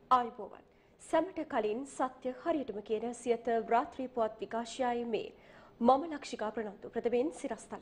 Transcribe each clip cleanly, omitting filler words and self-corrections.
ආයුබෝවන් සැමට කලින් සත්‍ය හරියටම කියන සියත රාත්‍රී පුවත් විකාශයයි මේ මම ලක්ෂිකා ප්‍රනන්දු ප්‍රථමයෙන් සිරස්තල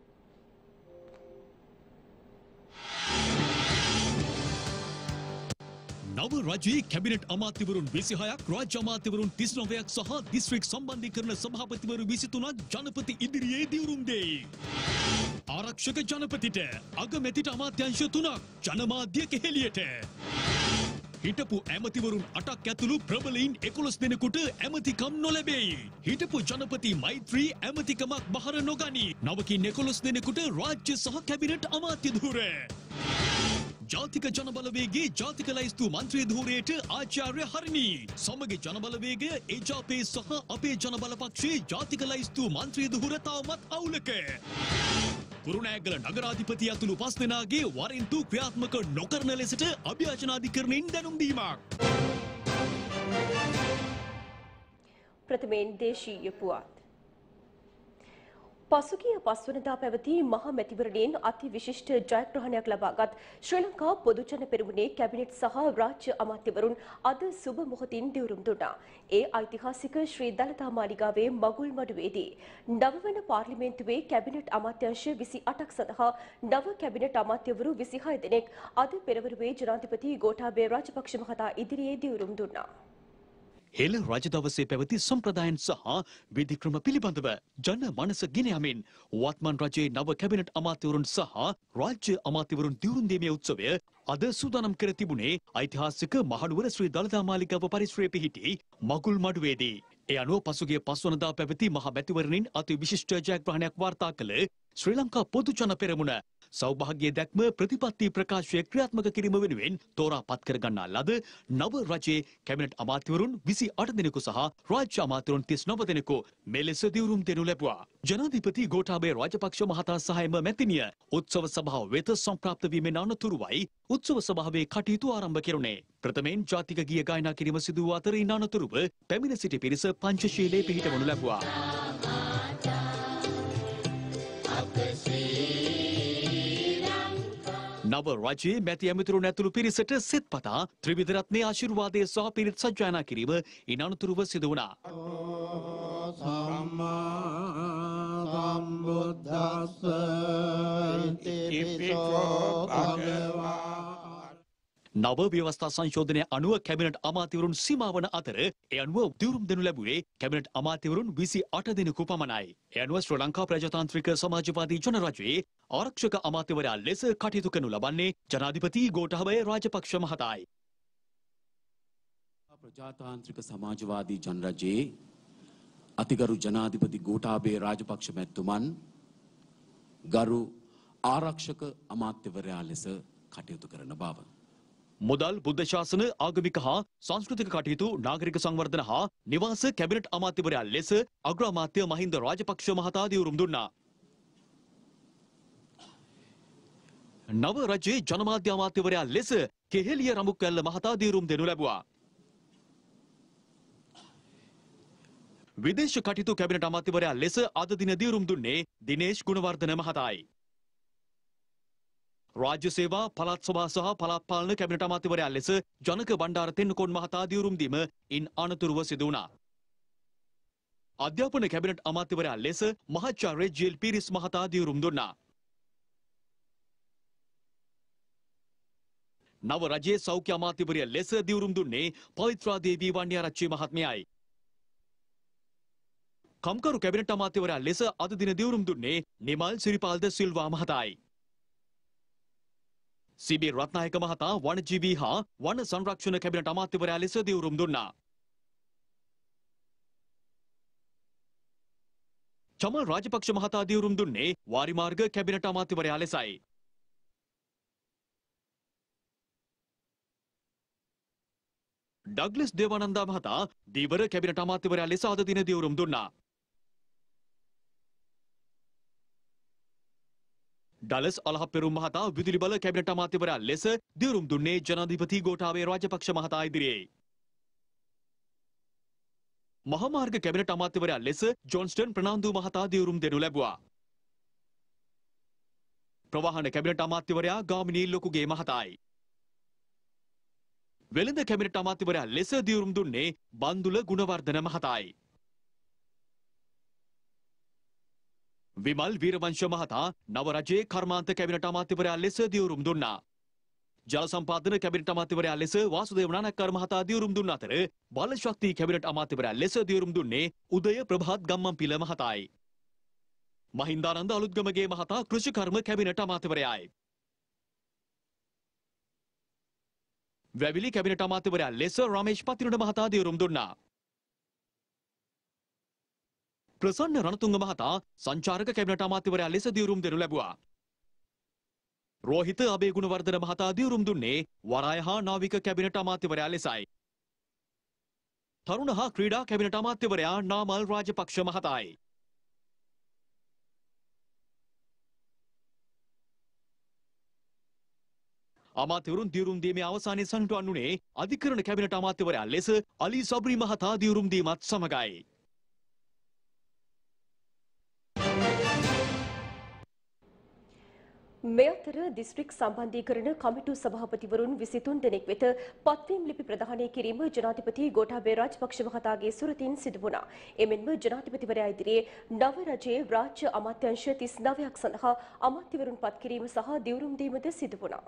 නව රජයේ කැබිනට් අමාත්‍යවරුන් 26ක් රාජ්‍ය අමාත්‍යවරුන් 39ක් සහ දිස්ත්‍රික් සම්බන්ධීකරණ සභාපතිවරු 23ක් ජනපති ඉදිරියේ දිවුරුම් දෙයි. ආරක්ෂක ජනපතිට අගමැතිට අමාත්‍යංශ 3ක් ජනමාධ්‍ය කෙහෙලියට. හිටපු ඇමතිවරුන් 8ක් ඇතුළු ප්‍රබලයින් 11 දෙනෙකුට ඇමතිකම් නොලැබෙයි. හිටපු ජනපති මෛත්‍රී ඇමතිකමක් බහර නොගනී. නවකින් 11 දෙනෙකුට රාජ්‍ය සහ කැබිනට් අමාත්‍ය ධූර. ජාතික ජනබලවේගයේ ජාතික ලයිස්තු මන්ත්‍රී ධූරයට ආචාර්ය හරිනී. සමගි ජනබලවේගය එජාපේ සහ අපේ ජනබල පක්ෂයේ ජාතික ලයිස්තු මන්ත්‍රී ධූර තවමත් අවුලක. කුරුණෑගල නගරාධිපති ඇතුළු 5 දෙනාගේ වරින්තු ක්‍රියාත්මක නොකරන ලෙසට අභියාචනාධිකරණයෙන් දැනුම් දීමක්. ප්‍රථමයෙන් දේශීය පුවත්. පසුගිය 5 වෙනිදා පැවති මහ මැතිවරණයෙන් අති විශිෂ්ට ජයග්‍රහණයක් ලබාගත් ශ්‍රී ලංකා පොදු ජන පෙරමුණේ කැබිනට් සහ රාජ්‍ය අමාත්‍යවරුන් අද සුබ මොහොතින් දිවුරුම් දුන්නා. ඒ ඓතිහාසික ශ්‍රී දළදා මාලිගාවේ මගුල් මඩුවේදී නවවන පාර්ලිමේන්තුවේ කැබිනට් අමාත්‍යාංශ 28ක් සඳහා නව කැබිනට් අමාත්‍යවරු 26 දෙනෙක් අද පෙරවරුවේ ජනාධිපති ගෝඨාභය රාජපක්ෂ මහතා ඉදිරියේ දිවුරුම් දුන්නා. හෙළ රජ දවසේ පැවති සම්ප්‍රදායන් සහ විධික්‍රම පිළිබඳව ජන මනස ගෙන යමින් වත්මන් රජයේ නව කැබිනට් අමාත්‍යවරුන් සහ රාජ්‍ය අමාත්‍යවරුන් දිවුරුම් දීමේ උත්සවය අද සූදානම් කර තිබුණේ ඓතිහාසික මහනුවර ශ්‍රී දළදා මාලිගාව පරිසරයේ පිහිටි මගුල් මඩුවේදී. ඒ අනුව පසුගිය 5 වනදා පැවති මහ මැතිවරණින් අති විශිෂ්ට ජයග්‍රහණයක් වාර්තා කළ ශ්‍රී ලංකා පොදු ජන පෙරමුණ සෞභාග්‍ය දැක්ම ප්‍රතිපත්ති ප්‍රකාශය ක්‍රියාත්මක කිරීම වෙනුවෙන් තෝරා පත් කර ගන්නා ලද නව රජයේ කැබිනට් අමාත්‍යවරුන් 28 දෙනෙකු සහ රාජ්‍ය අමාත්‍යවරුන් 39 දෙනෙකු මෙලෙස දිවුරුම් දෙනු ලැබුවා. ජනාධිපති ගෝඨාභය රාජපක්ෂ මහතා සහ එම මැතිනිය උත්සව සභාව වෙත සම්ප්‍රාප්ත වීමෙන් අනතුරුවයි උත්සව සභාවේ කටයුතු ආරම්භ කෙරුණේ. ප්‍රථමයෙන් ජාතික ගීය ගායනා කිරීම සිදු වූ අතර ඉන් අනතුරුව පැමිණ සිටි පිරිස පංචශීලයේ පිහිටවනු ලැබුවා. නව රජයේ මැති ඇමතිවරුන් ඇතුළු පිරිසට සෙත් පතා ත්‍රිවිධ රත්නයේ ආශිර්වාදය සහ පිරිත් සජ්ජායනා කිරීම ඉන් අනතුරුව සිදු වුණා. සම්මා සම්බුද්දස්ස ඉතිපිසෝ භගවා. නව ව්‍යවස්ථා සංශෝධනය අනුව කැබිනට් අමාත්‍යවරුන් සීමාවන අතර ඒ අනුව දිවුරුම් දෙනු ලැබුවේ කැබිනට් අමාත්‍යවරුන් 28 දෙනෙකු පමණයි. ඒ අනුව ශ්‍රී ලංකා ප්‍රජාතාන්ත්‍රික සමාජවාදී ජනරජයේ ආරක්ෂක අමාත්‍යවරයා ලෙස කටයුතු කරනු ලබන්නේ ජනාධිපති ගෝඨාභය රාජපක්ෂ මහතායි. ප්‍රජාතාන්ත්‍රික සමාජවාදී ජනරජයේ අතිගරු ජනාධිපති ගෝඨාභය රාජපක්ෂ මැතිතුමන් ගරු ආරක්ෂක අමාත්‍යවරයා ලෙස කටයුතු කරන බව. මුදල් බුද්ධ ශාසන ආගමික හා සංස්කෘතික කටයුතු නාගරික සංවර්ධන හා නිවාස කැබිනට් අමාත්‍යවරයා ලෙස අග්‍ර අමාත්‍ය මහින්ද රාජපක්ෂ මහතා දිවුරුම් දුන්නා. නව රජයේ ජනමාධ්‍ය අමාත්‍යවරයා ලෙස කෙහෙලිය රඹුක්වැල්ල මහතා දිවුරුම් දෙනු ලැබුවා. විදේශ කටයුතු කැබිනට් අමාත්‍යවරයා ලෙස අද දින දිවුරුම් දුන්නේ දිනේෂ් ගුණවර්ධන මහතායි. රාජ්‍ය සේවා පළාත් සභා සහ පළාත් පාලන කැබිනට් අමාත්‍යවරයා ලෙස ජනක බණ්ඩාර තෙන්නකෝන් මහතා දිවුරුම් දීම ඉන් අනතුරුව සිදු වුණා. අධ්‍යාපන කැබිනට් අමාත්‍යවරයා ලෙස මහාචාර්ය ජී.එල්. පීරිස් මහතා දිවුරුම් දුන්නා. නව රජයේ සෞඛ්‍ය අමාත්‍යවරිය ලෙස දිවුරුම් දුන්නේ පවිත්‍රා දේවී වන්නියාරච්චි මහත්මියයි. කම්කරු කැබිනට් අමාත්‍යවරයා ලෙස අද දින දිවුරුම් දුන්නේ නිමල් සිරිපාල්ද සිල්වා මහතායි. සී.බී. රත්නායක මහතා වනජීවී හා වන සංරක්ෂණ කැබිනට් අමාත්‍යවරයා ලෙස දිවුරුම් දුන්නා. චමල් රාජපක්ෂ මහතා දිවුරුම් දුන්නේ වාරිමාර්ග කැබිනට් අමාත්‍යවරයා ලෙසයි. ඩග්ලස් දේවානන්දා මහතා දීවර කැබිනට් අමාත්‍යවරයා ලෙස අද දින දිවුරුම් දුන්නා. ඩලස් අලහප්පෙරුම් මහතා විදුලි බල කැබිනට් අමාත්‍යවරයා ලෙස දිවුරුම් දුන්නේ ජනාධිපති ගෝඨාභය රාජපක්ෂ මහතා ඉදිරියේ. මහාමාර්ග කැබිනට් අමාත්‍යවරයා ලෙස ජොන්ස්ටන් ප්‍රනාන්දු මහතා දිවුරුම් දෙනු ලැබුවා. ප්‍රවාහන කැබිනට් අමාත්‍යවරයා ගාමිණී ලොකුගේ මහතායි. වෙළඳ කැබිනට් අමාත්‍යවරයා ලෙස දියුරුම් දුන්නේ බන්දුල ගුණවර්ධන මහතායි. විමල් වීරවංශ මහතා නව රජයේ කර්මාන්ත කැබිනට් අමාත්‍යවරයා ලෙස දියුරුම් දුන්නා. ජල සම්පාදන කැබිනට් අමාත්‍යවරයා ලෙස වාසුදේව නානක්කර මහතා දියුරුම් දුන්න අතර බල ශක්ති කැබිනට් අමාත්‍යවරයා ලෙස දියුරුම් දුන්නේ උදය ප්‍රභාත් ගම්මන්පිල මහතායි. මහින්දානන්ද අලුත්ගමගේ මහතා කෘෂිකර්ම කැබිනට් අමාත්‍යවරයායි. වැවිලි කැබිනට් අමාත්‍යවරයා ලෙස රමේෂ් පතිරුණ මහතා දියුරුම් දුන්නා. ප්‍රසන්න රණතුංග මහතා සංචාරක කැබිනට් අමාත්‍යවරයා ලෙස දියුරුම් දෙනු ලැබුවා. රෝහිත අබේ ගුණවර්ධන මහතා දියුරුම් දුන්නේ වරාය හා නාවික කැබිනට් අමාත්‍යවරයා ලෙසයි. තරුණ හා ක්‍රීඩා කැබිනට් අමාත්‍යවරයා නාමල් රාජපක්ෂ මහතායි. අමාත්‍යවරුන් දියුරුම් දීමේ අවසානයේ සනිටුවන් වුණේ අධිකරණ කැබිනට් අමාත්‍යවරයා ලෙස අලි සබ්රි මහතා දියුරුම් දීමත් සමගයි. මේ අතර දිස්ත්‍රික් සම්බන්ධීකරණ කමිටු සභාපතිවරුන් 23 දෙනෙක් වෙත පත්වීම් ලිපි ප්‍රදානය කිරීම ජනාධිපති ගෝඨාභය රාජපක්ෂ මහතාගේ සුරතින් සිදු වුණා. එමෙන්ම ජනාධිපතිවරයා ඉදිරියේ නව රජයේ රාජ්‍ය අමාත්‍යාංශ 39ක් සඳහා අමාත්‍යවරුන් පත් කිරීම සහ දියුරුම් දීමද සිදු වුණා.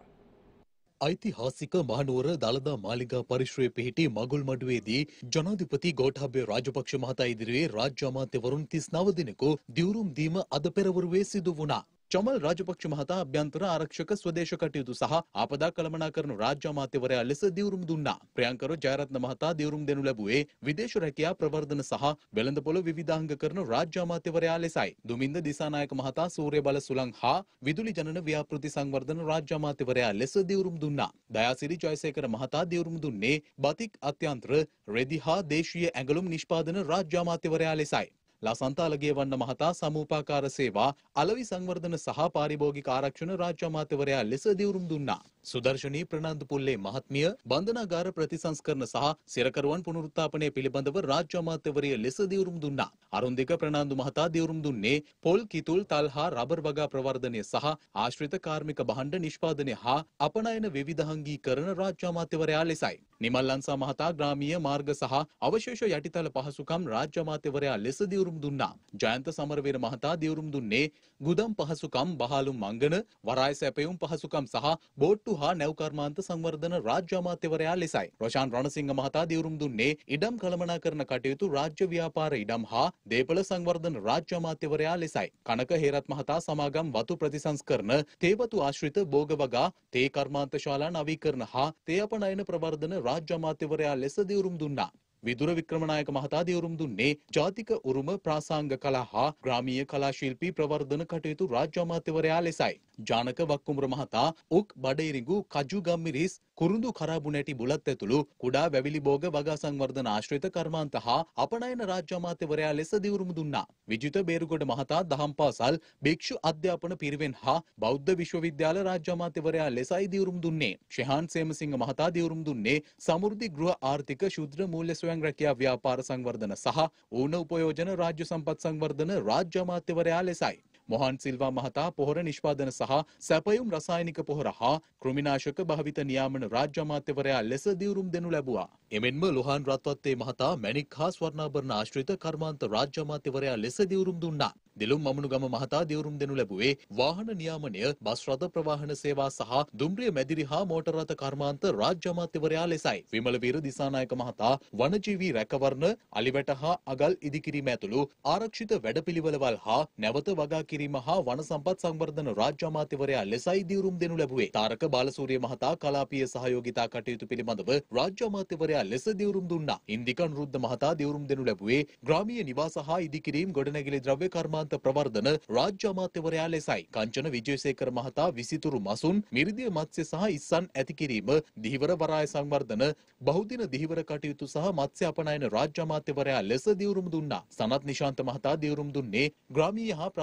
ඓතිහාසික මහනුවර දළදා මාලිගා පරිශ්‍රයේ පිහිටි මගුල්මඩුවේදී ජනාධිපති ගෝඨාභය රාජපක්ෂ මහතා ඉදිරියේ රාජ්‍ය අමාත්‍යවරුන් 39 දෙනෙකු දියුරුම් දීම අද පෙරවරුවේ සිදු වුණා. චමල් රාජපක්ෂ මහතා අභ්‍යන්තර ආරක්ෂක ස්වදේශ කටයුතු සහ ආපදා කළමනාකරන රාජ්‍ය අමාත්‍යවරයා ලෙස දියුරුම් දුන්නා. ප්‍රියංකර ජයරත්න මහතා දියුරුම් දෙනු ලැබුවේ විදේශ රැකියා ප්‍රවර්ධන සහ වෙළඳපොළ විවිධාංග කරන රාජ්‍ය අමාත්‍යවරයා ලෙසයි. දුමින්ද දිසානායක මහතා සූර්ය බල සුළං හා විදුලි ජනන ව්‍යාපෘති සංවර්ධන රාජ්‍ය අමාත්‍යවරයා ලෙස දියුරුම් දුන්නා. දයාසිරි ජයසේකර මහතා දියුරුම් දුන්නේ බතික් අත්‍යන්තර රෙදි හා දේශීය ඇඟලුම් නිෂ්පාදන රාජ්‍ය අමාත්‍යවරයා ලෙසයි. ලසන්ත අලගේවන්න මහතා සමූපාකාර සේවා අලවි සංවර්ධන සහ පාරිභෝගික ආරක්ෂණ රාජ්‍ය අමාත්‍යවරයා ලෙස දියුරුම් දුන්නා. සුදර්ශනී ප්‍රනාන්දු පුල්ලේ මහත්මිය බන්ධනාගාර ප්‍රතිසංස්කරණ සහ සිරකරුවන් පුනරුත්ථාපනය පිළිබඳව රාජ්‍ය අමාත්‍යවරිය ලෙස දියුරුම් දුන්නා. අරුන්දික ප්‍රනාන්දු මහතා දියුරුම් දුන්නේ පොල් කිතුල් තල් හා රබර් වගා ප්‍රවර්ධනය සහ ආශ්‍රිත කාර්මික භාණ්ඩ නිෂ්පාදනය හා අපනයන විවිධාංගීකරණ රාජ්‍ය අමාත්‍යවරයා ලෙසයි. නිමල් ලංසා මහතා ග්‍රාමීය මාර්ග සහ අවශේෂ යටිතල පහසුකම් රාජ්‍ය අමාත්‍යවරයා ලෙස දියුරුම් දුන්නා. ජයන්ත සමරවීර මහතා දියුරුම් දුන්නේ ගුදම් පහසුකම් බහලුම් මංගන වරාය සැපයුම් පහසුකම් සහ බෝට්ටු හා නැව් කර්මාන්ත සංවර්ධන රාජ්‍ය අමාත්‍යවරයා ලෙසයි. රොෂාන් රණසිංහ මහතා දියුරුම් දුන්නේ ඉඩම් කළමනාකරණ කටයුතු රාජ්‍ය ව්‍යාපාර ඉඩම් හා දේපළ සංවර්ධන රාජ්‍ය අමාත්‍යවරයා ලෙසයි. කනක හේරත් මහතා සමාගම් වතු ප්‍රතිසංස්කරණ තේවතු ආශ්‍රිත භෝග වගා තේ කර්මාන්ත ශාලා නවීකරණ හා තේ අපනයන ප්‍රවර්ධන රාජ්‍ය අමාත්‍යවරයා ලෙස දියුරුම් දුන්නා. විදුර වික්‍රමනායක මහතා දියුරුම් දුන්නේ ජාතික උරුම ප්‍රාසංග කලා හා ග්‍රාමීය කලා ශිල්පී ප්‍රවර්ධන කටයුතු රාජ්‍ය අමාත්‍යවරයා ලෙසයි. ජානක වක්කුමර මහතා උක් බඩේරිඟු කජු ගම්මිරිස් කුරුඳු කරාබු නැටි බුලත් ඇතුළු කුඩා වැවිලි භෝග වගා සංවර්ධන ආශ්‍රිත කර්මාන්ත හා අපනයන රාජ්‍ය අමාත්‍යවරයා ලෙස දියුරුම් දුන්නා. විජිත බේරුගොඩ මහතා දහම් පාසල් භික්ෂු අධ්‍යාපන පිරිවෙන් හා බෞද්ධ විශ්වවිද්‍යාල රාජ්‍ය අමාත්‍යවරයා ලෙසයි දියුරුම් දුන්නේ. ශෙහාන් සේමසිංහ මහතා දියුරුම් දුන්නේ සමෘද්ධි ගෘහ ආර්ථික ශුද්‍ර මූල්‍ය ස්වයං රැකියා ව්‍යාපාර සංවර්ධන සහ ඌන උපයෝජන රාජ්‍ය සම්පත් සංවර්ධන රාජ්‍ය අමාත්‍යවරයා ලෙසයි. මොහන් සිල්වා මහතා පොහොර නිෂ්පාදන සහ සැපයුම් රසායනික පොහොර හා කෘමිනාශක භාවිත නියාමන රාජ්‍ය අමාත්‍යවරයා ලෙස දියුරුම් දෙනු ලැබුවා. එමෙන්ම ලොහාන් රත්වත්තේ මහතා මැණික් හා ස්වර්ණාභරණ ආශ්‍රිත කර්මාන්ත රාජ්‍ය අමාත්‍යවරයා ලෙස දියුරුම් දුන්නා. දිලුම් මමුණුගම මහතා දියුරුම් දෙනු ලැබුවේ වාහන නියාමනය, බස් රථ ප්‍රවාහන සේවා සහ දුම්රිය මැදිරි හා මෝටර් රථ කර්මාන්ත රාජ්‍ය අමාත්‍යවරයා ලෙසයි. විමල වීර දිසානායක මහතා වනජීවී රැකවරණ, අලිවැට හා අගල් ඉදිකිරීම ඇතුළු ආරක්ෂිත වැඩපිළිවෙළවල් හා නැවත වගා කිරීම හා වන සම්පත් සංවර්ධන රාජ්‍ය අමාත්‍යවරයා ලෙසයි දියුරුම් දෙනු ලැබුවේ. තාරක බාලසූරිය මහතා කලාපීය සහයෝගිතා කටයුතු පිළිබඳව රාජ්‍ය අමාත්‍යවරයා ලෙස දියුරුම් දුන්නා. ඉන්දික අනුරුද්ධ මහතා දියුරුම් දෙනු ලැබුවේ ග්‍රාමීය නිවාස හා ඉදිකිරීම් ගොඩනැගිලි ද්‍රව්‍ය කර්මාන්ත ප්‍රවර්ධන රාජ්‍ය අමාත්‍යවරයා ලෙසයි. කංචන විජේසේකර මහතා විසිතුරු මසුන්, මිරිදිය මත්ස්‍ය සහ ඉස්සන් ඇති කිරීම, දිහිවර වරාය සංවර්ධන, බහුදින දිහිවර කටයුතු සහ මත්ස්‍ය අපනයන රාජ්‍ය අමාත්‍යවරයා ලෙස දියුරුම් දුන්නා. සනත් නිශාන්ත මහතා දියුරුම් දුන්නේ ග්‍රාමීය හා ප්‍රාදේශීය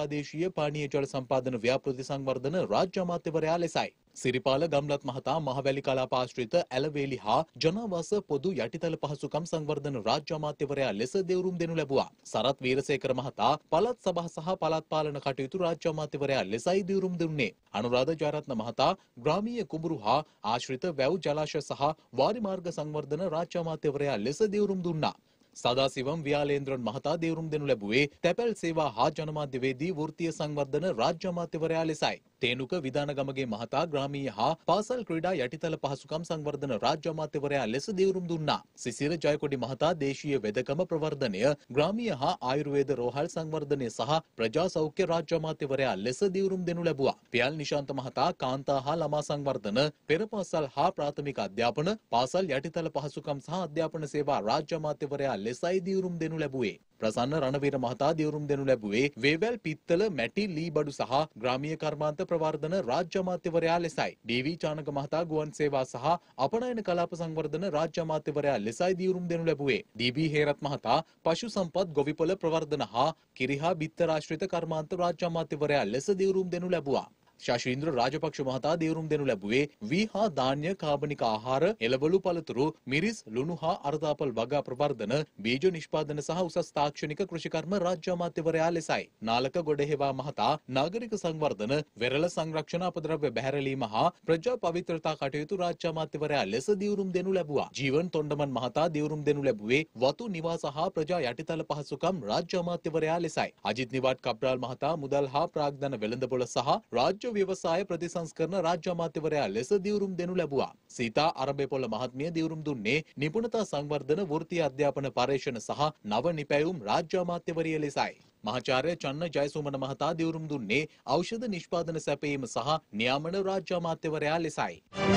දේශීය පානීය ජල සම්පාදන ව්‍යාපෘති සංවර්ධන රාජ්‍ය අමාත්‍යවරයා ලෙසයි. සිරිපාල ගම්ලත් මහතා මහවැලි කලාප ආශ්‍රිත ඇලවේලි හා ජනාවාස පොදු යටිතල පහසුකම් සංවර්ධන රාජ්‍ය අමාත්‍යවරයා ලෙස දෙවුරුම් දෙනු ලැබුවා. සරත් වීරසේකර මහතා පළාත් සභා සහ පළාත් පාලන කටයුතු රාජ්‍ය අමාත්‍යවරයා ලෙසයි දෙවුරුම් දුන්නේ. අනුරාධ ජයරත්න මහතා ග්‍රාමීය කුඹුරු හා ආශ්‍රිත වැව් ජලාශය සහ වාරි මාර්ග සංවර්ධන රාජ්‍ය අමාත්‍යවරයා ලෙස දෙවුරුම් දුන්නා. සදාසිවම් ව්‍යාලේන්ද්‍රන් මහතා දෙවුරුම් දෙනු ලැබුවේ තැපැල් සේවා හා ජනමාධ්‍යවේදී වෘත්තීය සංවර්ධන රාජ්‍ය අමාත්‍යවරයා ලෙසයි. තේනුක විධානගමගේ මහතා ග්‍රාමීය හා පාසල් ක්‍රීඩා යටිතල පහසුකම් සංවර්ධන රාජ්‍ය අමාත්‍යවරයා ලෙස දෙවුරුම් දුන්නා. සිසිර ජයකොඩි මහතා දේශීය වෙදකම ප්‍රවර්ධනය, ග්‍රාමීය හා ආයුර්වේද රෝහල් සංවර්ධනය සහ ප්‍රජා සෞඛ්‍ය රාජ්‍ය අමාත්‍යවරයා ලෙස දෙවුරුම් දෙනු ලැබුවා. පියල් නිශාන්ත මහතා කාන්තා හා ළමා සංවර්ධන, පෙර පාසල් හා ප්‍රාථමික අධ්‍යාපන, පාසල් යටිතල පහසුකම් සහ අධ්‍යාපන සේවා රාජ්‍ය අමාත්‍යවරයා ලෙසයි දියුරුම් දෙනු ලැබුවේ. ප්‍රසන්න රණවීර මහතා දියුරුම් දෙනු ලැබුවේ වේවැල් පිත්තල මැටි ලී බඩු සහ ග්‍රාමීය කර්මාන්ත ප්‍රවර්ධන රාජ්‍ය අමාත්‍යවරයා ලෙසයි. ඩී.වී. චානක මහතා ගුවන් සේවා සහ අපනයන කලාප සංවර්ධන රාජ්‍ය අමාත්‍යවරයා ලෙසයි දියුරුම් දෙනු ලැබුවේ. ඩී.බී. හේරත් මහතා පශු සම්පත් ගොවිපොළ ප්‍රවර්ධන හා කිරි හා බිත්තර ආශ්‍රිත කර්මාන්ත රාජ්‍ය අමාත්‍යවරයා ලෙස දියුරුම් දෙනු ලැබුවා. ශශීන්ද්‍ර රාජපක්ෂ මහතා දියුරුම් දෙනු ලැබුවේ වී හා ධාන්‍ය කාබනික ආහාර, එළවලු පළතුරු, මිරිස්, ලුණු හා අර්ධාපල් වගා ප්‍රවර්ධන, බීජ නිෂ්පාදන සහ උසස් තාක්ෂණික කෘෂිකර්ම රාජ්‍ය අමාත්‍යවරයා ලෙසයි. නාලක ගොඩහෙවා මහතා නාගරික සංවර්ධන, වෙරළ සංරක්ෂණ අපද්‍රව්‍ය බැහැරලීම හා ප්‍රජා පවිත්‍රතා කටයුතු රාජ්‍ය අමාත්‍යවරයා ලෙස දියුරුම් දෙනු ලැබුවා. ජීවන් තොණ්ඩමන් මහතා දියුරුම් දෙනු ලැබුවේ වතු නිවාස හා ප්‍රජා යටිතල පහසුකම් රාජ්‍ය අමාත්‍යවරයා ලෙසයි. අජිත් නිවාඩ් කබ්‍රාල් මහතා මුදල් හා ප්‍රාග්ධන වෙළඳපොළ සහ රාජ්‍ය ව්‍යවසාය ප්‍රතිසංස්කරණ රාජ්‍ය අමාත්‍යවරයා ලෙස දියුරුම් දෙනු ලැබුවා. සීතා අරබේපොළ මහත්මිය දියුරුම් දුන්නේ නිපුණතා සංවර්ධන වෘත්තීය අධ්‍යාපන පර්යේෂණ සහ නව නිපැයුම් රාජ්‍ය අමාත්‍යවරිය ලෙසයි. මහාචාර්ය චන්න ජයසුමන මහතා දියුරුම් දුන්නේ ඖෂධ නිෂ්පාදන සැපයීම සහ නියාමන රාජ්‍ය අමාත්‍යවරයා ලෙසයි.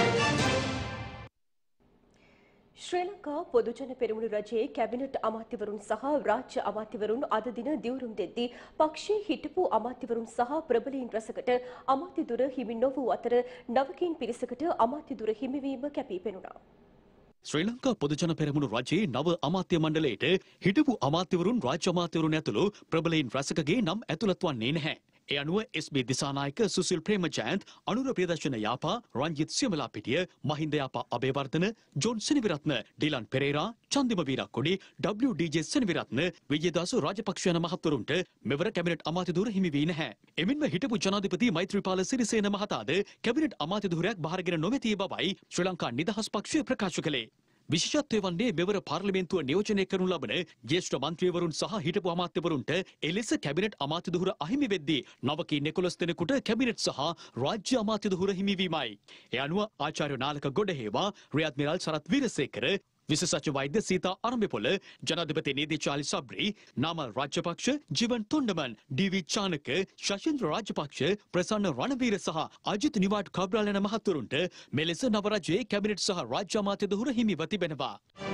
ශ්‍රී ලංකා පොදුජන පෙරමුණු රජයේ කැබිනට් අමාත්‍යවරුන් සහ රාජ්‍ය අමාත්‍යවරුන් අද දින දියුරුම් දෙද්දී පක්ෂයේ හිටපු අමාත්‍යවරුන් සහ ප්‍රබලීන් රැසකට අමාත්‍ය දුර හිමි නොවූ අතර නවකීන් පිරිසකට අමාත්‍ය දුර හිමිවීම කැපී පෙනුණා. ශ්‍රී ලංකා පොදුජන පෙරමුණු රජයේ නව අමාත්‍ය මණ්ඩලයට හිටපු අමාත්‍යවරුන් රාජ්‍ය අමාත්‍යවරුන් ඇතුළු ප්‍රබලයින් රැසකගේ නම් ඇතුළත් වන්නේ නැහැ. ඒ අනුව SB. Dissanayake, Susil Premajayanth, Anura Priyadarshana Yapa, Ranjith Siyambalapitiya, Mahinda Yapa Abeywardena, John Seneviratne, Dylan Perera, Chandima Weerakkody, W.D.J. Seneviratne, Wijeyadasa Rajapaksa යන මහත්වරුන්ට මෙවර කැබිනට් අමාත්‍ය ධුර හිමි වී නැහැ. එමෙන්ම හිටපු ජනාධිපති මෛත්‍රීපාල සිරිසේන මහතාද කැබිනට් අමාත්‍ය ධුරයක් බාරගෙන නොමැති බවයි ශ්‍රී ලංකා නිදහස් පක්ෂය ප්‍රකාශ කළේ. විශේෂත්වය වන්නේ මෙවර පාර්ලිමේන්තුව නියෝජනය කරනු ලබන ජ්‍යෙෂ්ඨ මන්ත්‍රීවරුන් සහ හිටපු අමාත්‍යවරුන්ට එලෙස කැබිනට් අමාත්‍ය ධුර අහිමි වෙද්දී නවකීන් 11 දෙනෙකුට කැබිනට් සහ රාජ්‍ය අමාත්‍ය ධුර හිමිවීමයි. ඒ අනුව ආචාර්ය නාලක ගොඩහේවා, රියද් මිරාල් සරත් වීරසේකර, විශේෂ වෛද්‍ය සීතා අරඹපොළ, ජනාධිපති නීති චාලි සබ්රි, නාමල් රාජපක්ෂ, ජීවන් තොණ්ඩමන්, ඩී.වී. චානක, ශෂීන්ද්‍ර රාජපක්ෂ, ප්‍රසන්න රණවීර සහ අජිත් නිවාඩ් කබ්‍රාල් යන මහත්වරුන්ට මෙලෙස නව රජයේ කැබිනට් සහ රාජ්‍ය අමාත්‍ය ධුර හිමිව තිබෙනවා.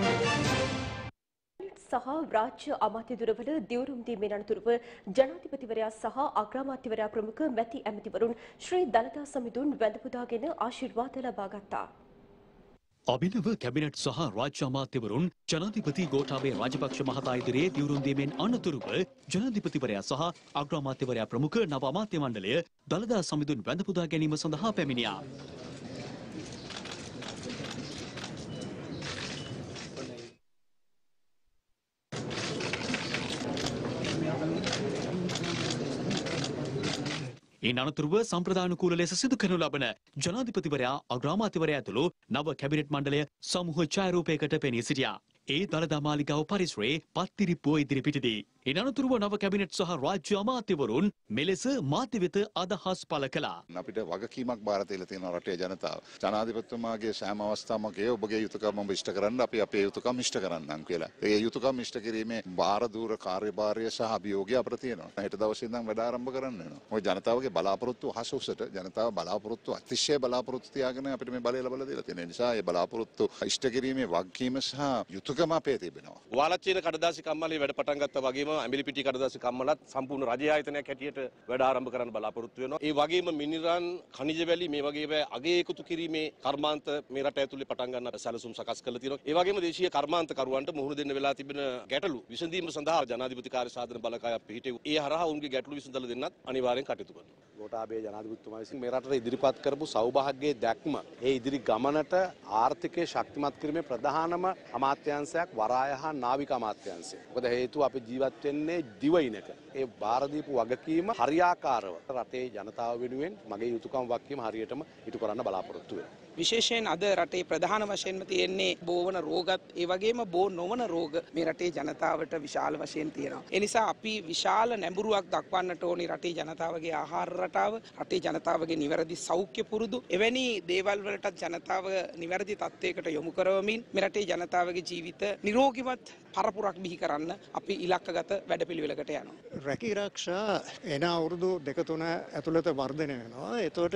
සහ රාජ්‍ය අමාත්‍ය දුරවල දියුරුම් දීමෙන් අනතුරුව ජනාධිපතිවරයා සහ අග්‍රාමාත්‍යවරයා ප්‍රමුඛ මැති ඇමතිවරුන් ශ්‍රී දළදා සමිඳුන් වැඳ පුදාගෙන ආශිර්වාද ලබා ගත්තා. අභිනව කැබිනට් සහ රාජ්‍ය අමාත්‍යවරුන් ජනාධිපති ගෝඨාභය රාජපක්ෂ මහතා ඉදිරියේ දියුරුම් දීමෙන් අනතුරුව ජනාධිපතිවරයා සහ අග්‍රාමාත්‍යවරයා ප්‍රමුඛ නව අමාත්‍ය මණ්ඩලය දළදා සමිඳුන් වැඳ පුදා ගැනීම සඳහා පැමිණියා. ඉන් අනතුරුව සම්ප්‍රදානුකූල ලෙස සිදු කරනු ලබන ජනාධිපතිවරයා අග්‍රාමාත්‍යවරයා ඇතුළු නව කැබිනට් මණ්ඩලය සමූහ ඡායාරූපයකට පෙනී සිටියා. ඒ දළදා මාලිගාව පරිසරයේ පත්තිරිප්පුව ඉදිරිපිටදී. ඉන් අනතුරුව නව කැබිනට් සහ රාජ්‍ය අමාත්‍යවරුන් මෙලෙස මාධ්‍ය වෙත අදහස් පළ කළා. අපිට වගකීමක් බාර දීලා තියෙන රටේ ජනතාව. ජනාධිපතිතුමාගේ සෑම අවස්ථාවකම ඔබගේ යුතුයකම් ඔබ ඉෂ්ට කරන්න, අපි අපේ යුතුයකම් ඉෂ්ට කරන්නම් කියලා. ඒ යුතුයකම් ඉෂ්ට කිරීමේ බාර දූර කාර්යභාරය සහ අභියෝගය අපිට තියෙනවා. හෙට දවසේ ඉඳන් වැඩ ආරම්භ කරන්න වෙනවා. මොකද ජනතාවගේ බලාපොරොත්තු අහස උසට ජනතාව බලාපොරොත්තු අතිශය බලාපොරොත්තු තියාගෙන අපිට මේ බලය ලබා දීලා තියෙන නිසා ඒ බලාපොරොත්තු ඉෂ්ට කිරීමේ වගකීම සහ යුතුයකම අපේ තිබෙනවා. වාලච්චේන කඩදාසි කම්මලේ වැඩ පටන් ගත්තා වගේම ඇඹිලිපිටිය කඩදාසි කම්මලත් සම්පූර්ණ රජ ආයතනයක් හැටියට වැඩ ආරම්භ කරන්න බලාපොරොත්තු වෙනවා. ඒ වගේම මිනිරන් khනිජ වැලි මේ වගේ අගේ එකතු කිරීමේ කර්මාන්ත මේ රට ඇතුලේ පටන් ගන්න සැලසුම් සකස් කරලා තියෙනවා. ඒ වගේම දේශීය කර්මාන්තකරුවන්ට මුහුණ දෙන්න වෙලා තිබෙන ගැටලු විසඳීම සඳහා ජනාධිපති කාර්ය සාධන බලකායක් පිහිටෙව්. ඒ හරහා උන්ගේ ගැටලු විසඳලා දෙන්නත් අනිවාර්යෙන් කටයුතු කරනවා. ගෝඨාභය ජනාධිපතිතුමා විසින් මේ රටට ඉදිරිපත් කරපු සෞභාග්‍යයේ දැක්ම ඒ ඉදිරි ගමනට ආර්ථිකය ශක්තිමත් කිරීමේ ප්‍රධානම අමාත්‍යාංශයක් වරාය හා නාවික අමාත්‍යාංශය. මොකද හේතුව අපි ජීවත් වෙන්නේ දිවයිනක. ඒ බාර දීපු වගකීම හරියාකාරව රටේ ජනතාව වෙනුවෙන් මගේ යුතුයකම් වගකීම හරියටම ඉටු කරන්න බලාපොරොත්තු වෙනවා. විශේෂයෙන් අද රටේ ප්‍රධාන වශයෙන්ම තියෙන්නේ බෝවන රෝගත් ඒ වගේම බෝ නොවන රෝග මේ රටේ ජනතාවට විශාල වශයෙන් තියෙනවා. ඒ නිසා අපි විශාල නැඹුරුවක් දක්වන්නට ඕනි රටේ ජනතාවගේ ආහාර රටාව, රටේ ජනතාවගේ නිවැරදි සෞඛ්‍ය පුරුදු එවැනි දේවල් වලටත් ජනතාව නිවැරදි තත්ත්වයකට යොමු කරවමින් මේ රටේ ජනතාවගේ ජීවිත නිරෝගීවත් පරපුරක් බිහි කරන්න අපි ඉලක්කගත වැඩපිළිවෙලකට යනවා. රැකී ආරක්ෂා එන අවුරුදු 2-3 ඇතුළත වර්ධනය වෙනවා. එතකොට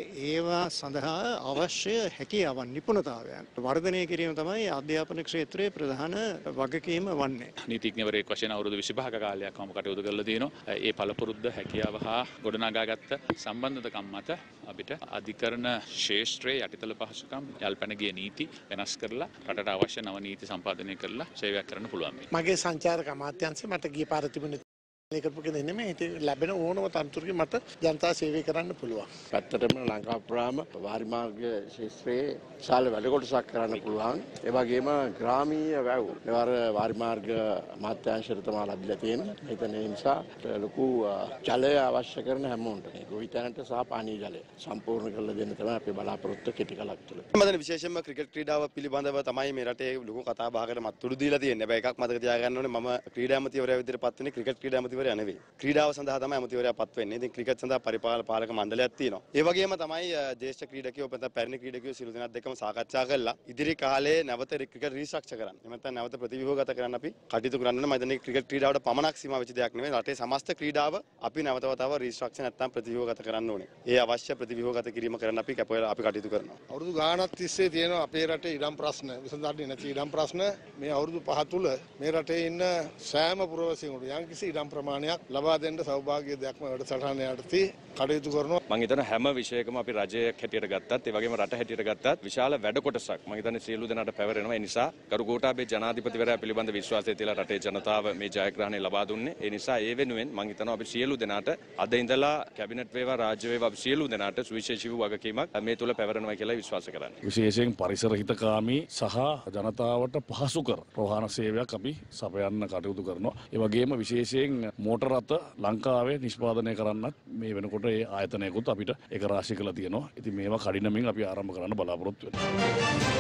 ඒවා සඳහා අවශ්‍ය හැකියාවන් නිපුණතාවයන් වර්ධනය කිරීම තමයි අධ්‍යාපන ක්ෂේත්‍රයේ ප්‍රධාන වගකීම වන්නේ. නීතිඥවරයෙක් වශයෙන් අවුරුදු 25ක කාලයක් මම කටයුතු කරලා තියෙනවා. ඒ පළපුරුද්ද හැකියාව හා ගොඩනගාගත්ත සම්බන්ධතාවකම් මත අපිට අධිකරණ ක්ෂේත්‍රයේ යටිතල පහසුකම් යල්පැන ගිය නීති වෙනස් කරලා රටට අවශ්‍ය නව නීති සම්පාදනය කරලා සේවයක් කරන්න පුළුවන්. මගේ සංචාරක අමාත්‍යාංශය මට ගිය පාර තිබුණේ කරපු කෙනෙක් නෙමෙයි. ඉතින් ලැබෙන ඕනම තනතුරකින් මට ජනතා සේවය කරන්න පුළුවන්. පැත්තටම ලංකා පුරාම වාරි මාර්ග ශාස්ත්‍රයේ විශාල වැඩ කොටසක් කරන්න පුළුවන්. ඒ වගේම ග්‍රාමීය වැව් මෙවර වාරි මාර්ග අමාත්‍යාංශයට තමයි ලැබිලා තියෙන්නේ. ඒ නිසා ලොකු ජලය අවශ්‍ය කරන හැමෝටම මේ ගොවිතැනට සහ පානීය ජලය සම්පූර්ණ කරලා දෙන්න තමයි අපේ බලාපොරොත්තු කෙටි කාලයක් තුළ. මම දැන් විශේෂයෙන්ම ක්‍රිකට් ක්‍රීඩාව පිළිබඳව තමයි මේ රටේ ලොකු කතා බහකට මත්තුරු දීලා තියෙන්නේ. හැබැයි එකක් මතක තියාගන්න ඕනේ මම ක්‍රීඩා ඇමතිවරයා විදිහට පත් වෙන්නේ ක්‍රිකට් ක්‍රීඩා ඇමතිවරයා නෙවෙයි. ක්‍රීඩාව සඳහා තමයි ඇමතිවරයා පත් වෙන්නේ. ඉතින් ක්‍රිකට් සඳහා පාලක මණ්ඩලයක් තියෙනවා. ඒ වගේම තමයි ජ්‍යෙෂ්ඨ ක්‍රීඩකයෝ නැත්නම් පැරණි ක්‍රීඩකයෝ සියලු දෙනාත් එක්කම සාකච්ඡා කරලා ඉදිරි කාලේ නැවත ක්‍රිකට් රීස්ට්‍රක්චර් කරන්න. එහෙම නැත්නම් නැවත ප්‍රතිව්‍යුහගත කරන්න අපි කටයුතු කරන්න ඕනේ. මම හිතන්නේ ක්‍රිකට් ක්‍රීඩාවට පමණක් සීමා වෙච්ච දෙයක් නෙවෙයි. රටේ සමස්ත ක්‍රීඩාව අපි නැවත වතාව රීස්ට්‍රක්චර් නැත්නම් ප්‍රතිව්‍යුහගත කරන්න ඕනේ. ඒ අවශ්‍ය ප්‍රතිව්‍යුහගත කිරීම කරන්න අපි කටයුතු කරනවා. අවුරුදු ගාණක් තිස්සේ තියෙනවා අපේ රටේ ඉඩම් ප්‍රශ්න විසඳන්නේ නැති ඉඩම් ප්‍රශ්න. මේ අවුරුදු 5 තුල මේ රටේ ඉන්න සෑම පුරවැසියෙකුට යම්කිසි ඉඩම් ප්‍රමාණයක් ලබා දෙන්න සෞභාග්‍ය දෙයක්ම වැඩසටහන යටතේ කටයුතු කරනවා. මම හිතනවා හැම විෂයකම අපි රජයක් හැටියට ගත්තත් ඒ වගේම රට හැටියට ගත්තත් විශාල වැඩ කොටසක් මම හිතන්නේ සියලු දෙනාට පැවරෙනවා. ඒ නිසා ගරු ගෝඨාභය ජනාධිපතිවරයා පිළිබඳ විශ්වාසය තියලා රටේ ජනතාව මේ ජයග්‍රහණය ලබා දුන්නේ. ඒ නිසා ඒ වෙනුවෙන් මම හිතනවා අපි සියලු දෙනාට අද ඉඳලා කැබිනට් වේවා රාජ්‍ය වේවා අපි සියලු දෙනාට සුවිශේෂී වූ වගකීමක් මේ තුල පැවරෙනවා කියලා විශ්වාස කරන්නේ. විශේෂයෙන් පරිසර හිතකාමී සහ ජනතාවට පහසු කර ප්‍රවාහන සේවයක් අපි සපයන්න කටයුතු කරනවා. ඒ වගේම විශේෂයෙන් මෝටර රථ ලංකාවේ නිෂ්පාදනය කරන්නත් මේ වෙනකොට ඒ ආයතනයකුත් අපිට ඒක රාශි කරලා තියෙනවා. ඉතින් මේවා කඩිනමින් අපි ආරම්භ කරන්න බලාපොරොත්තු වෙනවා.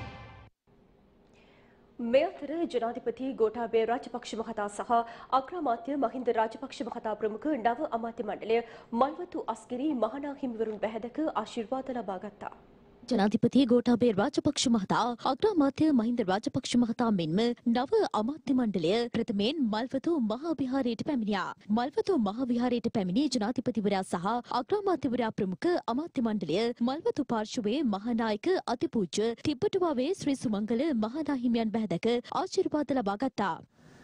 මේ අතර ජනාධිපති ගෝඨාභය රාජපක්ෂ මහතා සහ අග්‍රාමාත්‍ය මහින්ද රාජපක්ෂ මහතා ප්‍රමුඛ නව අමාත්‍ය මණ්ඩලය මල්වතු අස්ගිරි මහනා හිමිවරුන් බැහැදක ආශිර්වාද ලබා ගත්තා. ජනාධිපති ගෝඨාභය රාජපක්ෂ මහතා අග්‍රාමාත්‍ය මහින්ද රාජපක්ෂ මහතා මෙන්ම නව අමාත්‍ය මණ්ඩලය ප්‍රථමයෙන් මල්වතු මහා විහාරයට පැමිණියා. මල්වතු මහා විහාරයට පැමිණි ජනාධිපතිවරයා සහ අග්‍රාමාත්‍යවරයා ප්‍රමුඛ අමාත්‍ය මණ්ඩලය මල්වතු පාර්ශවයේ මහානායක අතිපූජ්‍ය තිබ්බටුවාවේ ශ්‍රී සුමංගල මහනා හිමියන් බැහැදක ආශිර්වාද ලබා ගත්තා.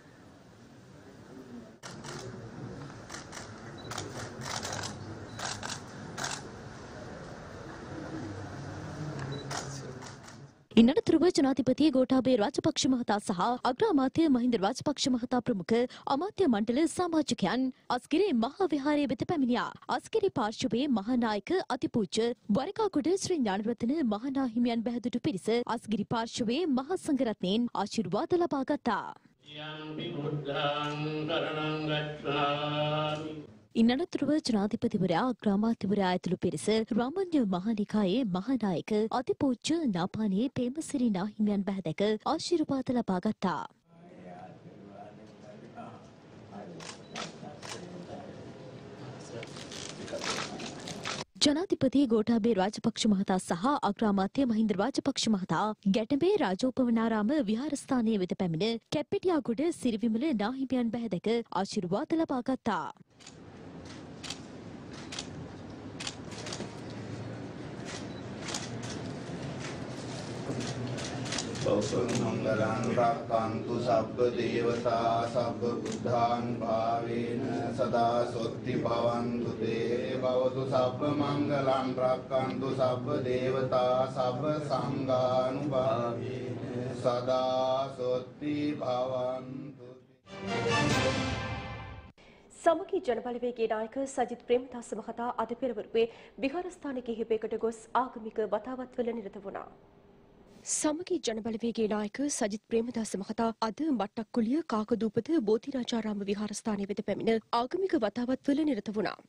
ඉන්නතුරුව ජනාධිපති ගෝඨාභය රාජපක්ෂ මහතා සහ අග්‍රාමාත්‍ය මහින්ද රාජපක්ෂ මහතා ප්‍රමුඛ අමාත්‍ය මණ්ඩල සමාජිකයන් අස්ගිරි මහා විහාරය වෙත පැමිණියා. අස්ගිරි පාර්ශවයේ මහානායක අතිපූජ්‍ය වරකාගොඩ ශ්‍රී ඥානරත්න මහනා හිමියන් බැහැදුටු පිරිස අස්ගිරි පාර්ශවයේ මහා සංඝරත්නයෙන් ආශිර්වාද ලබා ගත්තා. ඉන්නතුරුව ජනාධිපතිවරයා අග්‍රාමාත්‍යවරයා ඇතුළු පිරිස රාමඤ්ඤ මහානිකායේ මහානායක අතිපූජ්‍ය නාපානේ පේමසිරි නාහිමියන් බැහැදක ආශිර්වාද ලබා ගත්තා. ජනාධිපති ගෝඨාභය රාජපක්ෂ මහතා සහ අග්‍රාමාත්‍ය මහින්ද රාජපක්ෂ මහතා ගැටඹේ රාජෝපවනාරාම විහාරස්ථානයේ වෙත පැමිණ කැප්පෙටියාගොඩ සිරිවිමල නාහිමියන් බැහැදක ආශිර්වාද ලබා ගත්තා. මංගලං රක්ඛන්තු සබ්බ දේවතා සබ්බ බුද්ධාන් භාවේන සදා සොත්ති භවන්තු තේ භවතු සබ්බ මංගලං රක්ඛන්තු සබ්බ දේවතා සබ්බ සංඝානුභාවේන සදා සොත්ති භවන්තු. සමගි ජනබලවේගයේ නායක සජිත් ප්‍රේමදාස මහතා අද පෙරවරුවේ විහාරස්ථාන කිහිපයකට ගොස් ආගමික වතාවත්වල නිරත වුණා. සමගි ජනබලවේගයේ නායක සජිත් ප්‍රේමදාස මහතා අද මට්ටක්කුලිය කාකදූපත බෝධිරාජාරාම විහාරස්ථානයේ වෙත පැමිණ ආගමික වතාවත්වල නිරත වුණා.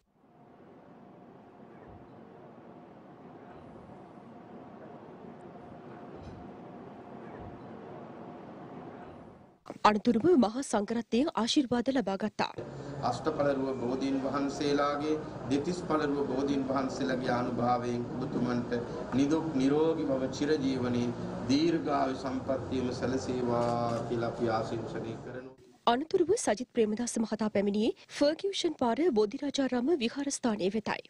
අනතුරුව මහා සංඝරත්නයේ ආශිර්වාද ලබා ගත්තා. අෂ්ටඵලරුව බෝධීන් වහන්සේලාගේ දෙතිස් ඵලරුව බෝධීන් වහන්සේලාගේ අනුභවයෙන් ඔබතුමන්ට නිදුක් නිරෝගී භව චිරජීවනයේ දීර්ඝායු සම්පන්නියම සැලසේවා කියලා අපි ආශිර්වාද කරනවා. අනතුරුව සජිත් ප්‍රේමදාස මහතා පැමිණියේ ෆර්ගියුෂන් පාර බෝධිරාජාරාම විහාරස්ථානයේ වෙතයි.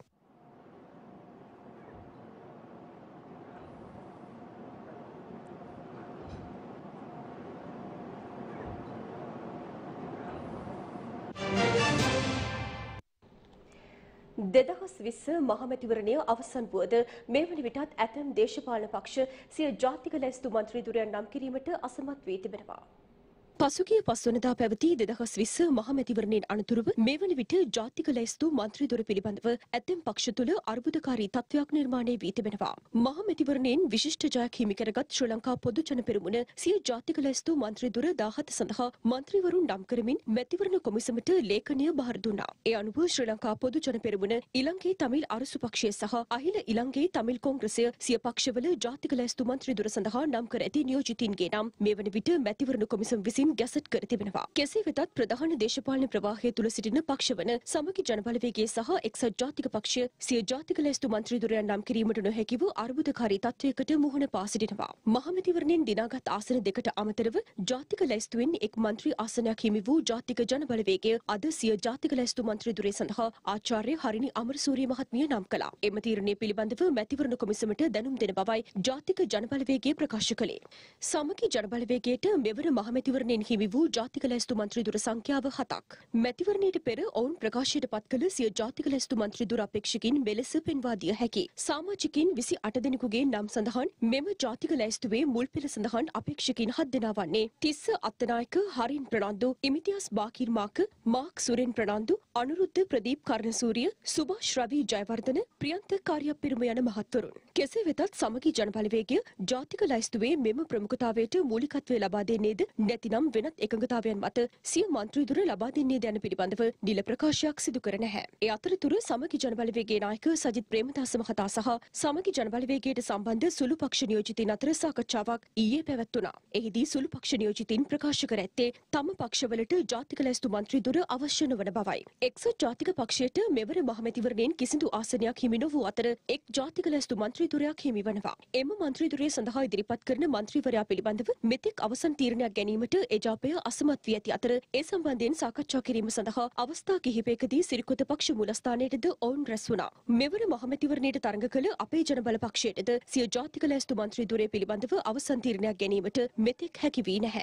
දෙදහස් 20 මහමැතිවරණය අවසන් වුවද මේ වන විටත් ඇතැම් දේශපාලන පක්ෂ සිය ජාතික ලැයිස්තු මන්ත්‍රී ධුරයන් නම් කිරීමට අසමත් වී තිබෙනවා. පසුගිය 5 වනදා පැවති 2020 මහමැතිවරණයෙන් අනතුරුව මේ වන විට ජාතික ලැයිස්තු මන්ත්‍රී ධුර පිළිබඳව ඇතැම් පක්ෂ තුළ අර්බුදකාරී තත්ත්වයක් නිර්මාණය වී තිබෙනවා. මහමැතිවරණයෙන් විශිෂ්ට ජයක් හිමි කරගත් ශ්‍රී ලංකා පොදු ජන පෙරමුණ සිය ජාතික ලැයිස්තු මන්ත්‍රී ධුර 17 සඳහා මන්ත්‍රීවරුන් නම් කරමින් මැතිවරණ කොමිසමට ලේඛනය බහර දුන්නා. ඒ අනුව ශ්‍රී ලංකා පොදු ජන පෙරමුණ ඉලංගේ තමිල් අරසු පක්ෂය සහ අහිල ඉලංගේ තමිල් කොංග්‍රසය සිය පක්ෂවල ජාතික ලැයිස්තු මන්ත්‍රී ධුර සඳහා නම් කර ඇති නියෝජිතයින්ගේ නම් මේ වන විට මැතිවරණ කොමිසම විසින් ගැසට් කර තිබෙනවා. කෙසේ වෙතත් ප්‍රධාන දේශපාලන ප්‍රවාහය තුල සිටින පක්ෂවන සමගි ජනබලවේගයේ සහ එක්සත් ජාතික පක්ෂය සිය ජාතික ලැයිස්තු මන්ත්‍රී ධුරයන් නම් කිරීමට නොහැකිව අර්බුදකාරී තත්ත්වයකට මුහුණ පා සිටිනවා. මහමැතිවරණයෙන් දිනාගත් ආසන දෙකට අමතරව ජාතික ලැයිස්තුවෙන් එක් මන්ත්‍රී ආසනයක් හිමි වූ ජාතික ජනබලවේගය අද සිය ජාතික ලැයිස්තු මන්ත්‍රී ධුරය සඳහා ආචාර්ය හරිනි අමරසූරිය මහත්මිය නම් කළා. එම තීරණය පිළිබඳව මැතිවරණ කොමිසමට දැනුම් දෙන බවයි ජාතික ජනබලවේගය ප්‍රකාශ කළේ. සමගි ජනබලවේගයට මෙවර මහමැතිවරණයෙන් හිමි වූ ජාතික ලැයිස්තු මන්ත්‍රී ධුර සංඛ්‍යාව 7ක්. මැතිවරණයට පෙර ඔවුන් ප්‍රකාශයට පත් කළ සිය ජාතික ලැයිස්තු මන්ත්‍රී ධුර අපේක්ෂකින් මෙලෙස පෙන්වා දිය හැකි. සමාජිකින් 28 දෙනෙකුගේ නම් සඳහන් මෙම ජාතික ලැයිස්තුවේ මුල් පෙළ සඳහන් අපේක්ෂකින් 7 දෙනා වන්නේ තිස්ස අත්තනායක, හරින් ප්‍රනාන්දු, ඉමිතියාස් බාකිර් මාක, මාක් සුරෙන් ප්‍රනාන්දු, අනුරුද්ධ ප්‍රදීප් කර්ණසූරිය, සුභාෂ් රවි ජයවර්ධන, ප්‍රියන්ත කාර්යපිරම යන මහත්වරුන්. කෙසේ වෙතත් සමගි ජනබලවේගය ජාතික ලැයිස්තුවේ මෙම ප්‍රමුඛතාවයට මූලිකත්වය ලබා දෙන්නේද නැතිනම් වෙනත් එකඟතාවයන් මත සිය මන්ත්‍රී ධුර ලබා දෙන්නේද යන පිළිබඳව නිල ප්‍රකාශයක් සිදු කර නැහැ. ඒ අතරතුර සමගි ජනබලවේගයේ නායක සජිත් ප්‍රේමදාස මහතා සහ සමගි ජනබලවේගයට සම්බන්ධ සුළු පක්ෂ නියෝජිතින් අතර සාකච්ඡාවක් ඊයේ පැවැත්වුණා. එහිදී සුළු පක්ෂ නියෝජිතින් ප්‍රකාශ කර ඇත්තේ තම පක්ෂවලට ජාතික ලැයිස්තු මන්ත්‍රී ධුර අවශ්‍ය නොවන බවයි. එක්සත් ජාතික පක්ෂයට මෙවර මහමැතිවරණයෙන් කිසිදු ආසනයක් හිමි නොවූ අතර එක් ජාතික ලැයිස්තු මන්ත්‍රී ධුරයක් හිමි වනවා. එම මන්ත්‍රී ධුරය සඳහා ඉදිරිපත් කරන මන්ත්‍රීවරයා පිළිබඳව මෙතෙක් අවසන් තීරණයක් ගැනීමට එජාපය අසමත් වී ඇති අතර ඒ සම්බන්ධයෙන් සාකච්ඡා කිරීම සඳහා අවස්ථා කිහිපයකදී සිරිකොත පක්ෂ මූලස්ථානයටද ඔවුන් රැස් වුණා. මෙවර මහමැතිවරණයට තරඟ කළ අපේ ජනබල පක්ෂයටද සිය ජාතික ලැයිස්තු මන්ත්‍රී ධුරය පිළිබඳව අවසන් තීරණයක් ගැනීමට මෙතෙක් හැකි වී නැහැ.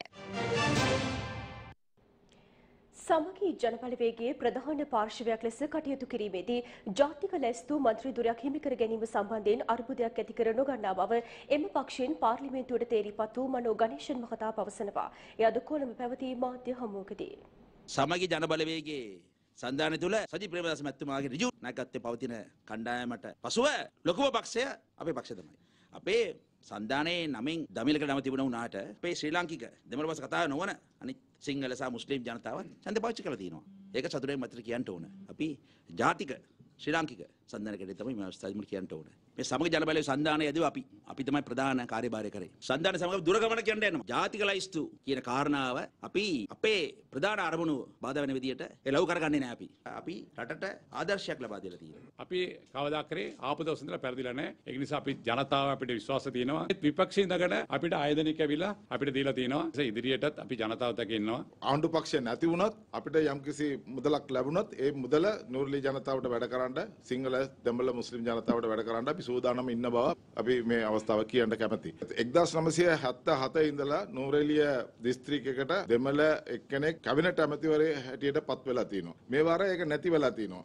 සමගි ජනබලවේගයේ ප්‍රධාන පාර්ශවයක් ලෙස කටයුතු කිරීමේදී ජාතික ලැයිස්තු මන්ත්‍රී ධුරයක් හිමි කර ගැනීම සම්බන්ධයෙන් අර්බුදයක් ඇති කර නොගන්නා බව එම පක්ෂයෙන් පාර්ලිමේන්තුවට තේරීපත් වූ මනෝ ගණේෂන් මහතා පවසනවා. එය අද කොළඹ පැවති මාධ්‍ය හමුවකදී සමගි ජනබලවේගයේ සන්ධානය තුළ සජිත් ප්‍රේමදාස මැතිතුමාගේ ඍජු නායකත්වයේ පවතින කණ්ඩායමට පසුව ලොකුම පක්ෂය අපේ පක්ෂය තමයි. අපේ සන්ධානයේ නමින් දමිලක නම තිබුණ වුණාට අපේ ශ්‍රී ලාංකික දෙමළ භාෂා කතා නොවන අනිත් සිංහල සහ මුස්ලිම් ජනතාව ඡන්දය පාවිච්චි කරලා තියෙනවා. ඒක සතුටෙන් මතට කියන්න ඕන. අපි ජාතික ශ්‍රී ලාංකික සන්ධානයකට තමයි මේ අවස්ථාවේදී කියන්න ඕන. මේ සමගි ජනබලයේ සන්ධානය යදුව අපි තමයි ප්‍රධාන කාර්යභාරය කරේ. සන්ධාන සමග දුරගමන කියන්න යනවා. ජාතික ලයිස්තු කියන කාරණාව අපි අපේ ප්‍රධාන අරමුණු බාධා වෙන විදියට එළව කරගන්නේ නැහැ අපි රටට ආදර්ශයක් ලබා දෙලා තියෙනවා. අපි කවදා කරේ ආපු දවස් ඉඳලා පෙරදිලා නැහැ. ඒක නිසා අපි ජනතාව අපිට විශ්වාස තියෙනවා. විපක්ෂයේ ඉඳගෙන අපිට ආයතනික ඇවිල්ලා අපිට දීලා තියෙනවා. ඒ ඉදිරියටත් අපි ජනතාවත් එක්ක ඉන්නවා. ආණ්ඩු පක්ෂය නැති වුණත් අපිට යම්කිසි මුදලක් ලැබුණත් ඒ මුදල නූර්ලී ජනතාවට වැඩ කරන්න සිංහල දෙමළ මුස්ලිම් ජනතාවට වැඩ කරන්න අපි සූදානම් ඉන්න බව අපි මේ අවස්ථාව කියන්න කැමතියි. 1977 ඉඳලා නූරෙලිය දිස්ත්‍රික්කයකට දෙමළ එක්කෙනෙක් කැබිනට් ඇමතිවරයෙක් හැටියට පත් වෙලා තිනවා. මේ වාර ඒක නැති වෙලා තිනවා.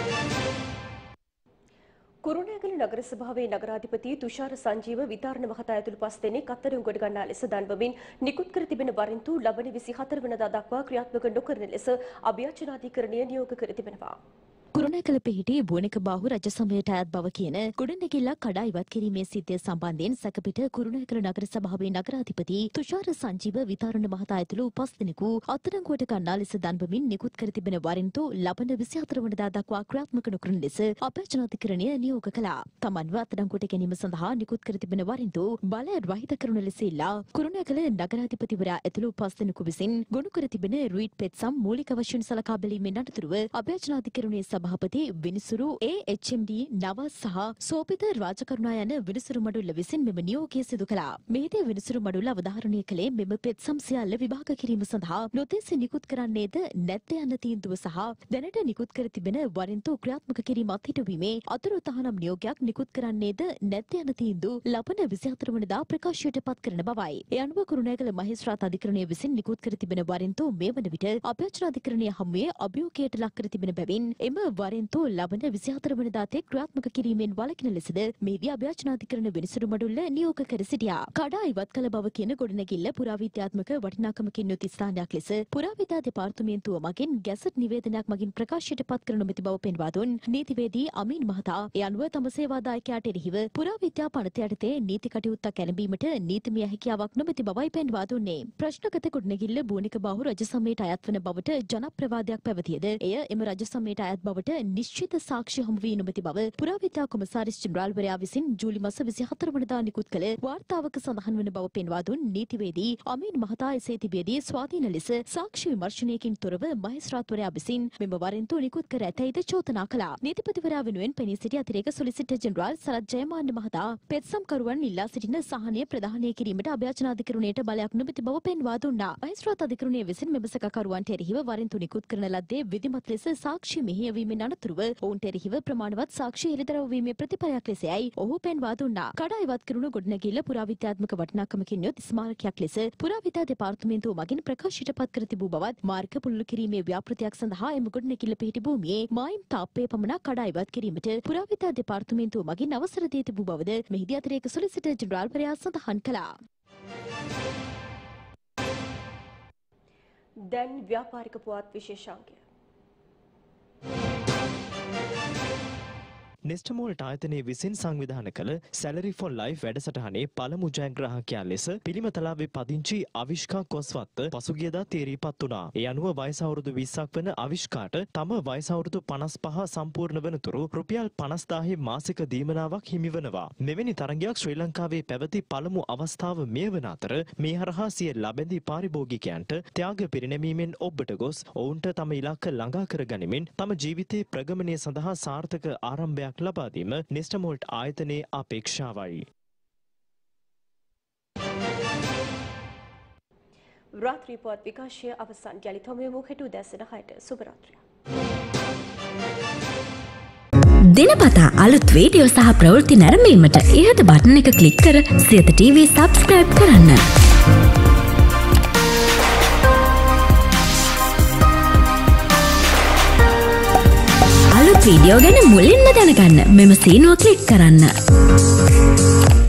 කුරුණෑගල නගර සභාවේ නගරාධිපති තුෂාර සංජීව විතාරණ මහතා ඇතුළු 5 දෙනෙක් අත්අඩංගුවට ගන්නා ලෙස දන්වමින් නිකුත් කර තිබෙන වරින්තු ලබන 24 වෙනිදා දක්වා ක්‍රියාත්මක නොකරන ලෙස අභියාචනාධිකරණය නියෝග කර තිබෙනවා. කුරුණෑගල පිහිටි බෝනික බාහු රජ සමයට අයත් බව කියන ගොඩනැගිල්ලක් කඩා ඉවත් කිරීමේ සිද්ධිය සම්බන්ධයෙන් සැකපිට කුරුණෑගල නගර සභාවේ නගරාධිපති තුෂාර සංජීව විතාරණ මහතා ඇතුළු 5 දෙනෙකු අත්අඩංගුවට ගන්නා ලෙස දන්වමින් නිකුත් කර තිබෙන වරින්තු ලබන 24 වෙනිදා දක්වා ක්‍රියාත්මක නොකරන ලෙස අභියාචනාධිකරණය නියෝග කළා. තමන්ව අත්අඩංගුවට ගැනීම සඳහා නිකුත් කර තිබෙන වරින්තු බලය රහිත කරන ලෙස ඉල්ලා කුරුණෑගල නගරාධිපතිවරයා ඇතුළු 5 දෙනෙකු විසින් ගොනු කර තිබෙන රුයිට් පෙත්සම් මූලික වශයෙන් සලකා බැලීමෙන් අනතුරුව අභියාචනාධිකරණයේ සභාපති විනිසුරු AHMD නවාස් සහ සෝපිත රාජකරුණා යන විනිසුරු මඩුල්ල විසින් මෙම නියෝගය සිදු කළා. මෙහිදී විනිසුරු මඩුල්ල අවධාරණය කළේ මෙම පෙත්සම් සියල්ල විභාග කිරීම සඳහා නොතෙස් නිකුත් කරන්නේද නැත්ද යන තීන්දුව සහ දැනට නිකුත් කර තිබෙන වරින්තු ක්‍රියාත්මක කිරීම අත්හිටුවීමේ අතුරු තහනම් නියෝගයක් නිකුත් කරන්නේද නැත්ද යන තීන්දුව ලබන 24 වෙනිදා ප්‍රකාශයට පත් කරන බවයි. ඒ අනුව කුරුණෑගල මහේස්ත්‍රාත් අධිකරණය විසින් නිකුත් කර තිබෙන වරින්තු මේ වන විට අභියාචනාධිකරණය හමුවේ අභියෝගයට ලක් කර තිබෙන බැවින් එම වරින්තු ලබන 24 වෙනිදා තෙක් ක්‍රියාත්මක කිරීමෙන් වළකින ලෙසද මෙහිදී අභියාචනාධිකරණ විනිසුරු මඩුල්ල නියෝග කර සිටියා. කඩා ඉවත් කළ බව කියන ගොඩනැගිල්ල පුරාවිද්‍යාත්මක වටිනාකමකින් යුත් ස්ථානයක් ලෙස පුරාවිද්‍යා දෙපාර්තමේන්තුව මගින් ගැසට් නිවේදනයක් මගින් ප්‍රකාශයට පත් කර නොමැති බව පෙන්වා දුන් නීතිවේදී අමීන් මහතා ඒ අනුව තම සේවාදායකයාට එරෙහිව පුරාවිද්‍යා පනත යටතේ නීති කටයුත්තක් ඇරඹීමට නීතිමය හැකියාවක් නොමැති බවයි පෙන්වා දුන්නේ. ප්‍රශ්නගත ගොඩනැගිල්ල බෝනික බාහු රජ සමයට අයත් වන බවට ජනප්‍රවාදයක් පැවතියද එය එම රජ සමයට අයත් බවට නිශ්චිත සාක්ෂි හමු වී නොමැති බව පුරාවිද්‍යා කොමසාරිස් ජෙනරාල්වරයා විසින් ජූලි මාස 24 වෙනිදා නිකුත් කළ වාර්තාවක සඳහන් වන බව පෙන්වා දුන් නීතිවේදී අමීන් මහතා එසේ තිබියදී ස්වාධීන ලෙස සාක්ෂි විමර්ශනයකින් තොරව මහේස්ත්‍රාත්වරයා විසින් මෙම වරින්තු නිකුත් කර ඇතැයිද චෝදනා කළා. නීතිපතිවරයා වෙනුවෙන් පෙනී සිටි අතිරේක සොලිසිටර් ජෙනරාල් සරත් ජයමාන්න මහතා පෙත්සම්කරුවන් ඉල්ලා සිටින සහනය ප්‍රදානය කිරීමට අභියාචනාධිකරණයට බලයක් නොමැති බව පෙන්වා දුන්නා. මහේස්ත්‍රාත් අධිකරණය විසින් මෙම සැකකරුවන්ට එරෙහිව වරින්තු නිකුත් කරන ලද්දේ විධිමත් ලෙස සාක්ෂි මෙහෙයවීමෙන් අනතුරුව ඔවුන්ට එරෙහිව ප්‍රමාණවත් සාක්ෂි එළිදරව් වීමේ ප්‍රතිඵලයක් ලෙසයි ඔහු පෙන්වා දුන්නා. කඩා ඉවත් කෙරුණු ගොඩනැගිල්ල පුරාවිද්‍යාත්මක වටිනාකමකින් යුත් ස්මාරකයක් ලෙස පුරාවිද්‍යා දෙපාර්තමේන්තුව මගින් ප්‍රකාශයට පත් කර තිබූ බවත් මාර්ග පුළුල් කිරීමේ ව්‍යාපෘතියක් සඳහා එම ගොඩනැගිල්ල පිහිටි භූමියේ මායිම් තාප්පය පමණක් කඩා ඉවත් කිරීමට පුරාවිද්‍යා දෙපාර්තමේන්තුව මගින් අවසර දී තිබූ බවද මෙහිදී අතිරේක සොලිසිටර් ජෙනරාල්වරයා සඳහන් කළා. දැන් ව්‍යාපාරික පුවත් විශේෂාංගය. නෙස්ටමෝල්ට් ආයතනයේ විසින් සංවිධාන කළ සැලරි ෆොර් ලයිෆ් වැඩසටහනේ පළමු ජයග්‍රාහකයා ලෙස පිළිමතලාවේ පදිංචි අවිෂ්කා කොස්වත්ත පසුගියදා තේරීපත් වුණා. ඒ අනුව වයස අවුරුදු 20ක් වන අවිෂ්කාට තම වයස අවුරුදු 55 සම්පූර්ණ වනතුරු රුපියල් 50000 මාසික දීමනාවක් හිමි වෙනවා. මෙවැනි තරගයක් ශ්‍රී ලංකාවේ පැවති පළමු අවස්ථාව මෙය වන අතර මේ හරහා සිය ලබැඳි පාරිභෝගිකයන්ට ත්‍යාග පිරිනැමීමෙන් ඔබට ගොස් ඔවුන්ට තම ඉලක්ක ළඟා කර ගනිමින් තම ජීවිතයේ ප්‍රගමනය සඳහා සාර්ථක ආරම්භයක් ලබා දීම නෙස්ටමෝල්ට් ආයතනයේ අපේක්ෂාවයි. රාත්‍රී පුවත් විකාශය අවසන්. යලිත් හමු වෙමු හෙට උදෑසන 6ට. සුබ රාත්‍රියක්. දිනපතා අලුත් වීඩියෝ සහ ප්‍රවෘත්ති නැරඹීමට ඉහත බටන් එක ක්ලික් කර සියත TV subscribe කරන්න. අලුත් වීඩියෝ ගැන මුලින්ම දැනගන්න මෙම සීනුව ක්ලික් කරන්න.